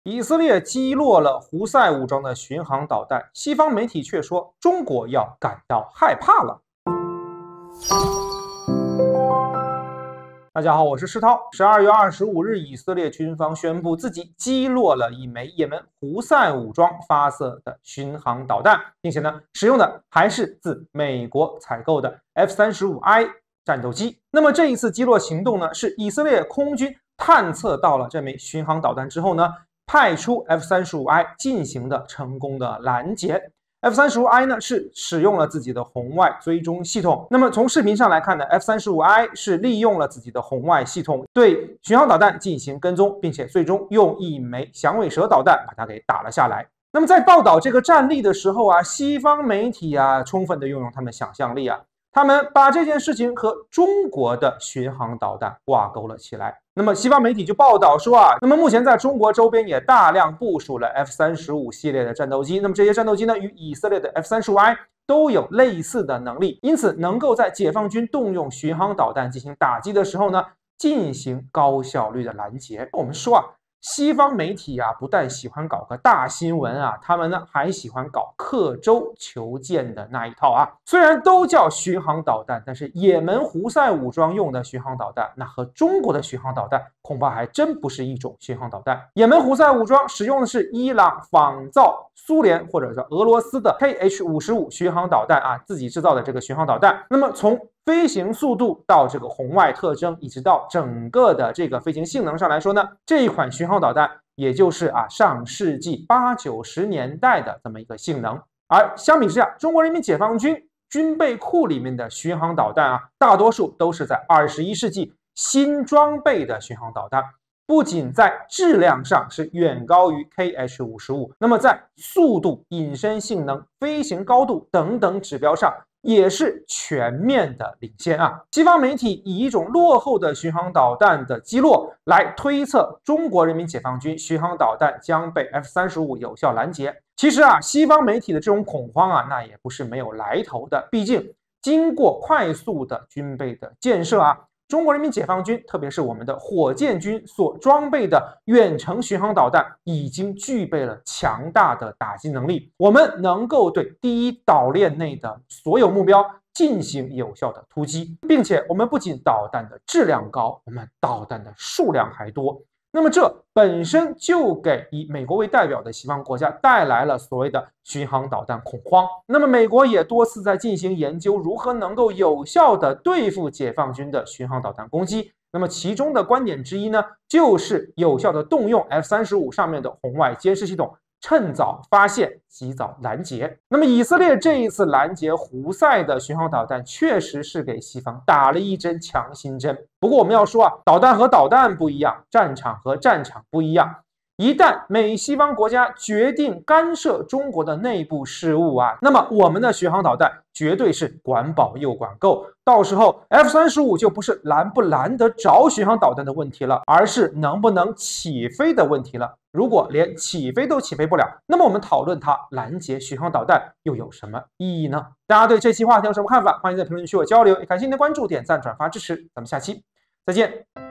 以色列击落了胡塞武装的巡航导弹，西方媒体却说中国要感到害怕了。大家好，我是石涛。12月25日，以色列军方宣布自己击落了一枚也门胡塞武装发射的巡航导弹，并且呢，使用的还是自美国采购的 F-35I 战斗机。那么这一次击落行动呢，是以色列空军探测到了这枚巡航导弹之后呢，派出 F-35I 进行的成功的拦截。F-35I 呢是使用了自己的红外追踪系统。那么从视频上来看呢 ，F-35I 是利用了自己的红外系统对巡航导弹进行跟踪，并且最终用一枚响尾蛇导弹把它给打了下来。那么在报道这个战例的时候啊，西方媒体啊充分的运用他们想象力啊，他们把这件事情和中国的巡航导弹挂钩了起来。那么西方媒体就报道说啊，那么目前在中国周边也大量部署了 F-35系列的战斗机，那么这些战斗机呢与以色列的 F-35I 都有类似的能力，因此能够在解放军动用巡航导弹进行打击的时候呢，进行高效率的拦截。我们说啊，西方媒体啊，不但喜欢搞个大新闻啊，他们呢还喜欢搞刻舟求剑的那一套啊。虽然都叫巡航导弹，但是也门胡塞武装用的巡航导弹，那和中国的巡航导弹恐怕还真不是一种巡航导弹。也门胡塞武装使用的是伊朗仿造苏联或者是俄罗斯的 KH-55巡航导弹啊，自己制造的这个巡航导弹。那么从飞行速度到这个红外特征，一直到整个的这个飞行性能上来说呢，这一款巡航导弹也就是上世纪80、90年代的这么一个性能。而相比之下，中国人民解放军军备库里面的巡航导弹啊，大多数都是在21世纪新装备的巡航导弹，不仅在质量上是远高于 KH-55， 那么在速度、隐身性能、飞行高度等等指标上也是全面的领先啊！西方媒体以一种落后的巡航导弹的击落来推测中国人民解放军巡航导弹将被 F-35有效拦截。其实啊，西方媒体的这种恐慌啊，那也不是没有来头的。毕竟经过快速的军备的建设啊，中国人民解放军，特别是我们的火箭军所装备的远程巡航导弹，已经具备了强大的打击能力。我们能够对第一岛链内的所有目标进行有效的突击，并且我们不仅导弹的质量高，我们导弹的数量还多。那么这本身就给以美国为代表的西方国家带来了所谓的巡航导弹恐慌。那么美国也多次在进行研究，如何能够有效的对付解放军的巡航导弹攻击。那么其中的观点之一呢，就是有效的动用 F-35上面的红外监视系统，趁早发现，及早拦截。那么以色列这一次拦截胡塞的巡航导弹，确实是给西方打了一针强心针。不过我们要说啊，导弹和导弹不一样，战场和战场不一样。一旦美西方国家决定干涉中国的内部事务啊，那么我们的巡航导弹绝对是管饱又管够。到时候 F-35就不是拦不拦得着巡航导弹的问题了，而是能不能起飞的问题了。如果连起飞都起飞不了，那么我们讨论它拦截巡航导弹又有什么意义呢？大家对这期话题有什么看法？欢迎在评论区与我交流，也感谢您的关注、点赞、转发支持。咱们下期再见。